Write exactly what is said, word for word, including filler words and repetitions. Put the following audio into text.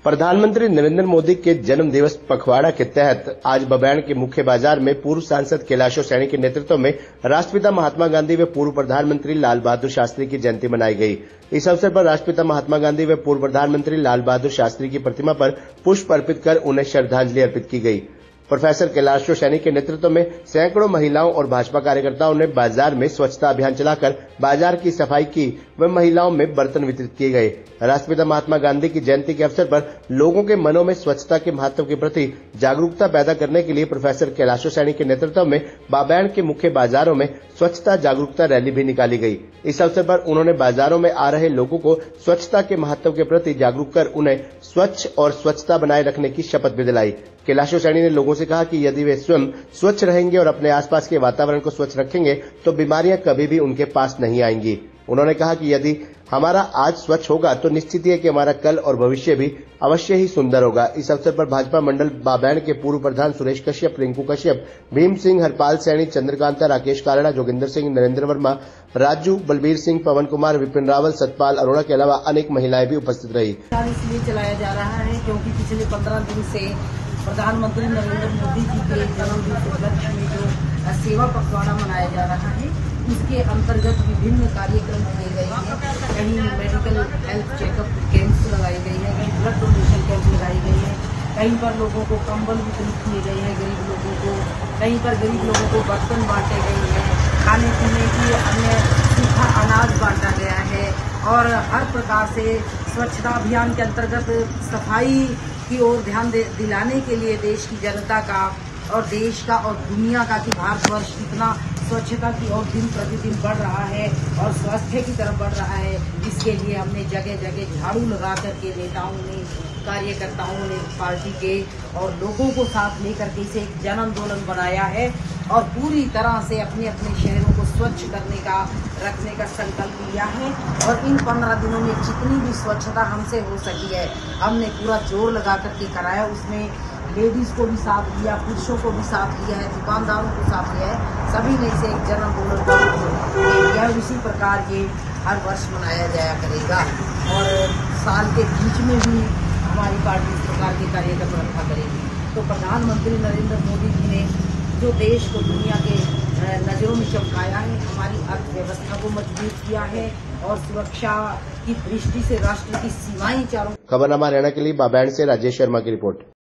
प्रधानमंत्री नरेंद्र मोदी के जन्म दिवस पखवाड़ा के तहत आज बबैन के मुख्य बाजार में पूर्व सांसद कैलाशो सैनी के नेतृत्व में राष्ट्रपिता महात्मा गांधी व पूर्व प्रधानमंत्री लाल बहादुर शास्त्री की जयंती मनाई गई। इस अवसर पर राष्ट्रपिता महात्मा गांधी व पूर्व प्रधानमंत्री लाल बहादुर शास्त्री की प्रतिमा पर पुष्प अर्पित कर उन्हें श्रद्धांजलि अर्पित की गई। प्रोफेसर कैलाशो सैनी के नेतृत्व में सैकड़ों महिलाओं और भाजपा कार्यकर्ताओं ने बाजार में स्वच्छता अभियान चलाकर बाजार की सफाई की व महिलाओं में बर्तन वितरित किए गए। राष्ट्रपिता महात्मा गांधी की जयंती के अवसर पर लोगों के मनों में स्वच्छता के महत्व के प्रति जागरूकता पैदा करने के लिए प्रोफेसर कैलाशो सैनी के नेतृत्व में बाबैन के मुख्य बाजारों में स्वच्छता जागरूकता रैली भी निकाली गई। इस अवसर पर उन्होंने बाजारों में आ रहे लोगों को स्वच्छता के महत्व के प्रति जागरूक कर उन्हें स्वच्छ और स्वच्छता बनाए रखने की शपथ भी दिलाई। कैलाशो सैनी ने लोगों से कहा कि यदि वे स्वयं स्वच्छ रहेंगे और अपने आसपास के वातावरण को स्वच्छ रखेंगे तो बीमारियां कभी भी उनके पास नहीं आएंगी। उन्होंने कहा कि यदि हमारा आज स्वच्छ होगा तो निश्चित है कि हमारा कल और भविष्य भी अवश्य ही सुंदर होगा। इस अवसर पर भाजपा मंडल बाबैन के पूर्व प्रधान सुरेश कश्यप, रिंकू कश्यप, भीम सिंह, हरपाल सैनी, चंद्रकांता, राकेश कारणा, जोगिंदर सिंह, नरेंद्र वर्मा, राजू, बलबीर सिंह, पवन कुमार, विपिन रावल, सतपाल अरोड़ा के अलावा अनेक महिलाएं भी उपस्थित रही। इसलिए चलाया जा रहा है क्योंकि पिछले पंद्रह दिन से प्रधानमंत्री नरेंद्र मोदी जी के जन्मदिन उपलक्ष्य में जो सेवा पखवाड़ा मनाया जा रहा है, इसके अंतर्गत विभिन्न कार्यक्रम किए गए हैं। कहीं मेडिकल हेल्थ चेकअप कैंप्स लगाए गए हैं, कहीं ब्लड डोनेशन कैंप लगाए गए हैं, कहीं पर लोगों को कंबल वितरित किए गए हैं गरीब लोगों को, कहीं पर गरीब लोगों को बर्तन बांटे गए हैं, खाने पीने की अन्य सूखा अनाज बांटा गया है और हर प्रकार से स्वच्छता अभियान के अंतर्गत सफाई की ओर ध्यान दिलाने के लिए देश की जनता का और देश का और दुनिया का कि भारतवर्ष कितना स्वच्छता की ओर दिन प्रतिदिन बढ़ रहा है और स्वास्थ्य की तरफ बढ़ रहा है, इसके लिए हमने जगह जगह झाड़ू लगा करके नेताओं ने, कार्यकर्ताओं ने, पार्टी के और लोगों को साथ लेकर के इसे एक जन आंदोलन बनाया है और पूरी तरह से अपने अपने शहरों को स्वच्छ करने का रखने का संकल्प लिया है। और इन पंद्रह दिनों में जितनी भी स्वच्छता हमसे हो सकी है हमने पूरा जोर लगा करके कराया। उसमें लेडीज को भी साथ लिया, पुरुषों को भी साथ लिया है, दुकानदारों को साथ लिया है, सभी ने इसे एक जन आंदोलन का रूप दिया। इसी प्रकार ये हर वर्ष मनाया जाया करेगा और साल के बीच में भी हमारी पार्टी इस प्रकार के कार्यक्रम रखा करेगी। तो प्रधानमंत्री नरेंद्र मोदी जी ने जो देश को दुनिया के नजरों में चमकाया है, हमारी अर्थव्यवस्था को मजबूत किया है और सुरक्षा की दृष्टि से राष्ट्र की सीमाएं चारों। खबरनामा हरियाणा के लिए बाबैन से राजेश शर्मा की रिपोर्ट।